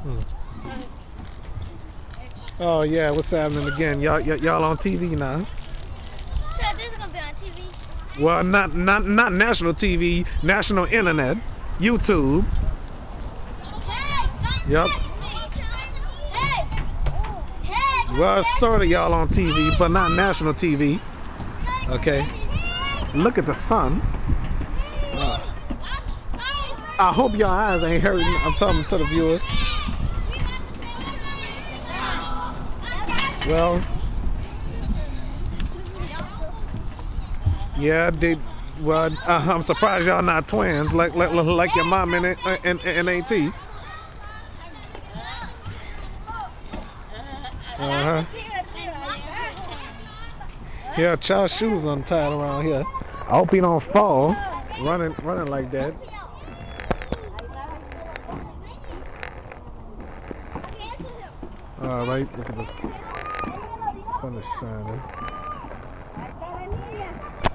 Hmm. Oh yeah, what's happening again? Y'all on TV now? So this is gonna be on TV. Well, not national TV, national internet, YouTube. Yep. Well, sort of y'all on TV, but not national TV. Okay. Look at the sun. I hope your eyes ain't hurting. I'm talking to the viewers. Well, yeah, well, I'm surprised y'all not twins like your mom and AT. Yeah, Charles' shoes untied around here. I hope he don't fall running like that. All right, look at this. Sun is shining.